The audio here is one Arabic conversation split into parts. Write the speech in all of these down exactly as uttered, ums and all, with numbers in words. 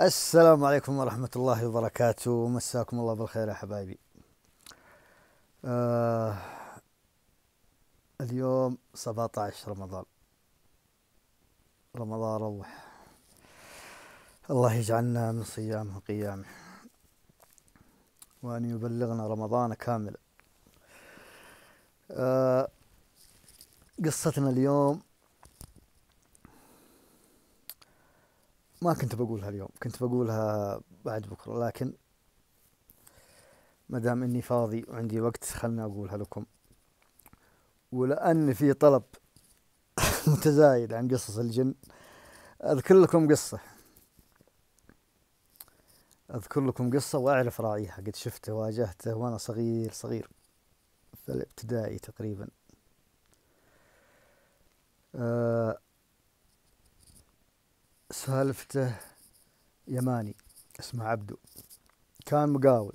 السلام عليكم ورحمة الله وبركاته، مساكم الله بالخير يا حبايبي. آه اليوم سبعة عشر رمضان. رمضان روح، الله يجعلنا من صيامه وقيامه، وأن يبلغنا رمضان كاملا. آه قصتنا اليوم ما كنت بقولها اليوم، كنت بقولها بعد بكرة، لكن ما دام إني فاضي وعندي وقت خلنا أقولها لكم. ولأن في طلب متزايد عن قصص الجن، أذكر لكم قصة أذكر لكم قصة وأعرف راعيها، قد شفته واجهته وأنا صغير صغير في الابتدائي تقريبا. أه سالفته يماني اسمه عبدو، كان مقاول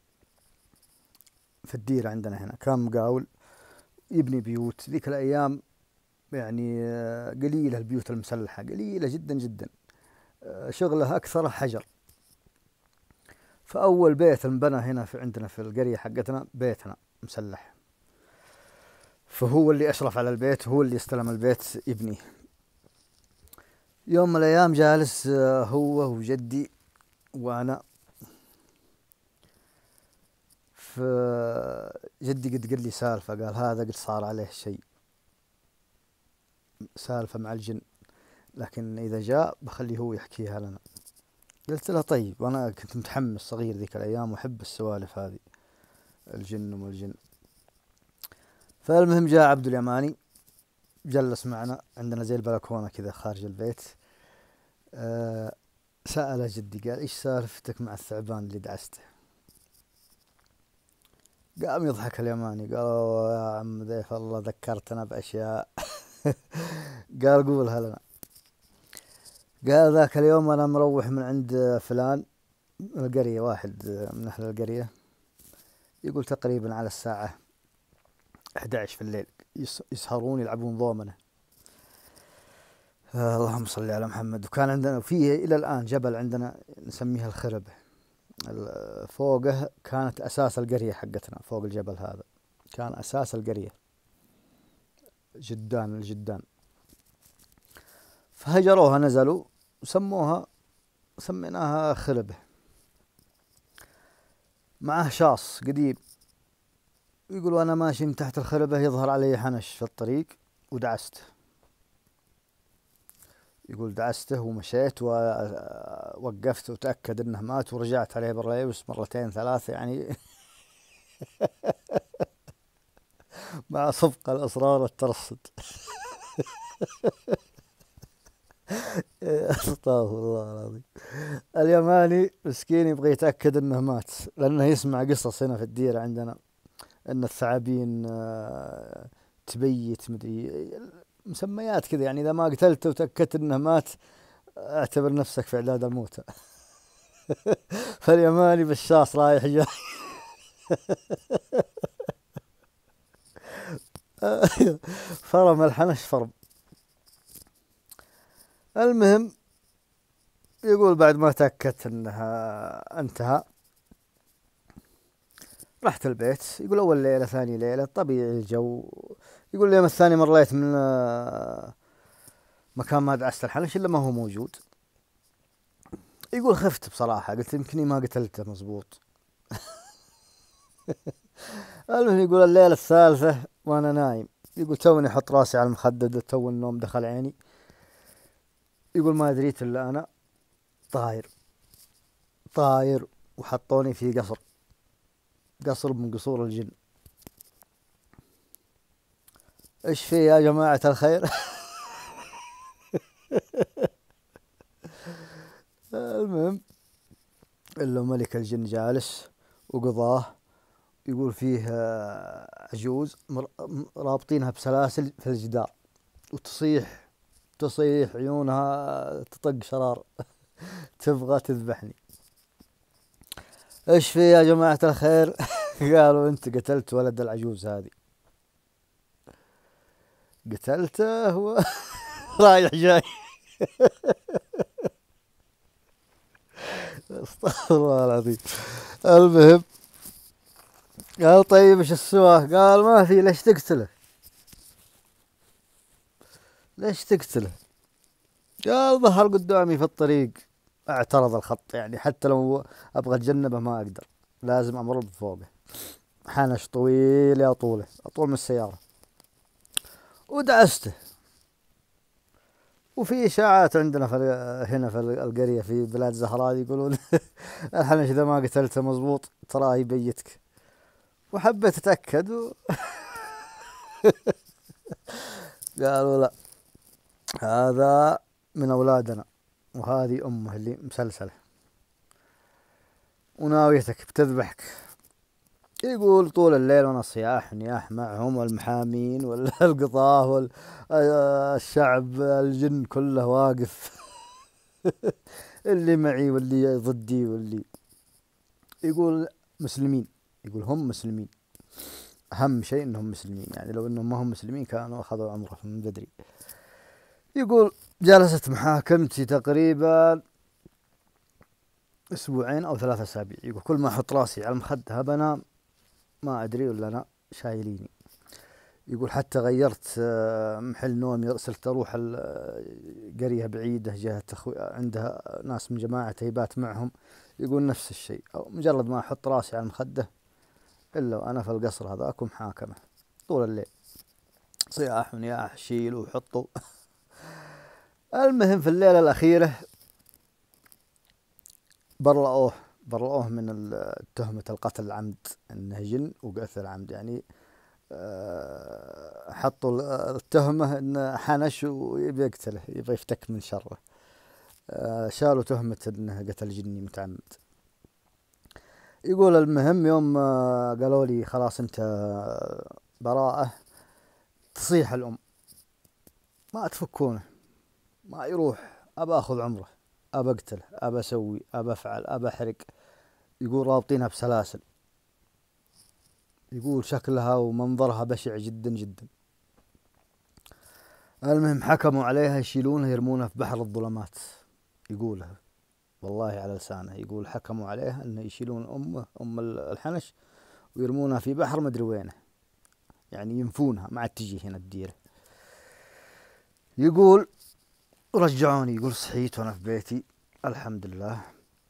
في الديرة عندنا هنا، كان مقاول يبني بيوت ذيك الأيام. يعني آه، قليلة البيوت المسلحة، قليلة جدا جدا. آه، شغله أكثر حجر. فأول بيت انبنى هنا في عندنا في القرية حقتنا بيتنا مسلح، فهو اللي أشرف على البيت، هو اللي استلم البيت يبنيه. يوم من الأيام جالس آه، هو وجدي وأنا، فجدي قد قال لي سالفة، قال هذا قد صار عليه شيء، سالفة مع الجن، لكن إذا جاء بخليه هو يحكيها لنا. قلت له طيب، وأنا كنت متحمس صغير ذيك الأيام وأحب السوالف هذه، الجن وما الجن. فالمهم جاء عبد اليماني جلس معنا عندنا زي البلكونة كذا خارج البيت. أه سأله جدي، قال إيش سالفتك مع الثعبان اللي دعسته؟ قام يضحك اليماني، قال "أوه يا عم ذيف، الله ذكرتنا بأشياء". قال قولها لنا. قال ذاك اليوم أنا مروح من عند فلان من القرية، واحد من أهل القرية، يقول تقريبا على الساعة أحد عشر في الليل، يس- يسهرون يلعبون ضومنة. آه اللهم صل على محمد. وكان عندنا فيه إلى الآن جبل عندنا نسميها الخربة، ال- فوقه كانت أساس القرية حقتنا، فوق الجبل هذا كان أساس القرية، جدان الجدان. فهجروها، نزلوا وسموها، سميناها خربة. معه شاص قديم، يقول أنا ماشي من تحت الخربة يظهر علي حنش في الطريق ودعسته. يقول دعسته ومشيت ووقفت وتأكد انه مات، ورجعت عليه بالريوس مرتين ثلاثة يعني. مع صفق الأسرار والترصد. استغفر الله العظيم. اليماني مسكين يبغى يتأكد انه مات، لانه يسمع قصص هنا في الديرة عندنا ان الثعابين آه، تبيت مدري مسميات كذا، يعني اذا ما قتلته وتأكدت انه مات اعتبر نفسك في اعداد الموتى. فاليماني بالشاص رايح جاي. فرم الحنش فرم. المهم يقول بعد ما تأكدت انها انتهى رحت البيت. يقول اول ليلة ثاني ليلة طبيعي الجو. يقول اليوم الثاني مريت من آه، مكان ما دعست الحنش الا ما هو موجود. يقول خفت بصراحة، قلت يمكنني ما قتلته مزبوط. المهم يقول الليلة الثالثة وانا نايم، يقول توني احط راسي على المخدة، تو النوم دخل عيني. يقول ما دريت الا انا طاير طاير، وحطوني في قصر، قصر من قصور الجن. ايش في يا جماعة الخير؟ المهم الا ملك الجن جالس وقضاه. يقول فيه آه، عجوز مر- رابطينها بسلاسل في الجدار، وتصيح تصيح عيونها تطق شرار، تبغى تذبحني. ايش في يا جماعة الخير؟ قالوا انت قتلت ولد العجوز هذه. قتلته هو. رايح جاي. استغفر الله العظيم. المهم قال طيب ايش السواه؟ قال ما في. ليش تقتله؟ ليش تقتله؟ قال ظهر قدامي في الطريق. اعترض الخط، يعني حتى لو ابغى اتجنبه ما اقدر، لازم امر بفوقه. حنش طويل يا طوله، اطول من السيارة. ودعسته. وفي اشاعات عندنا في هنا في القرية في بلاد زهراء يقولون الحنش اذا ما قتلته مزبوط تراه يبيتك. وحبيت اتاكد و... قالوا لا، هذا من اولادنا، وهذه امه اللي مسلسله وناويتك بتذبحك. يقول طول الليل وانا صياح نياح معهم، والمحامين والقضاة والشعب الجن كله واقف اللي معي واللي ضدي واللي. يقول مسلمين، يقول هم مسلمين، اهم شيء انهم مسلمين، يعني لو انهم ما هم مسلمين كانوا اخذوا عمره من بدري. يقول جلست محاكمتي تقريبا اسبوعين او ثلاثة اسابيع. يقول كل ما احط راسي على المخدة بنام ما ادري ولا انا شايليني. يقول حتى غيرت آه، محل نومي، صرت اروح القرية بعيدة جهة أخوي، عندها ناس من جماعة هيبات معهم. يقول نفس الشيء، أو مجرد ما احط راسي على المخدة الا وانا في القصر هذاك محاكمة طول الليل، صياح ونياح، شيلوا وحطوا. المهم في الليلة الأخيرة برأوه برأوه من ال- تهمة القتل العمد، انه جن وقتل عمد، يعني آه، حطوا ال- التهمة انه حنش ويبي يقتله، يبي يفتك من شره. آه، شالوا تهمة انه قتل جني متعمد. يقول المهم يوم آه، قالوا لي خلاص انت براءة، تصيح الام ما تفكونه، ما يروح، ابى اخذ عمره، ابى اقتله، ابى اسوي، ابى افعل، ابى احرق. يقول رابطينها بسلاسل. يقول شكلها ومنظرها بشع جدا جدا. المهم حكموا عليها يشيلونها يرمونها في بحر الظلمات. يقولها والله على لسانه، يقول حكموا عليها انه يشيلون امه ام الحنش ويرمونها في بحر مدري وينه، يعني ينفونها ما عاد تجي هنا الديرة. يقول رجعوني، يقول صحيت وانا في بيتي الحمد لله.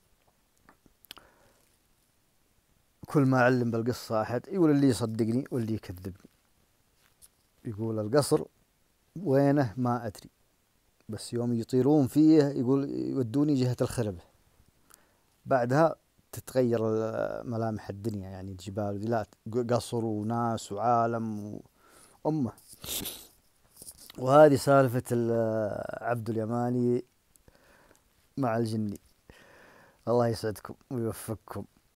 كل ما اعلم بالقصة احد يقول اللي يصدقني واللي يكذبني. يقول القصر وينه ما ادري، بس يوم يطيرون فيه يقول يودوني جهة الخربة، بعدها تتغير ملامح الدنيا، يعني الجبال لا، قصر وناس وعالم وأمة. وهذه سالفة عبد اليماني مع الجني. الله يسعدكم ويوفقكم.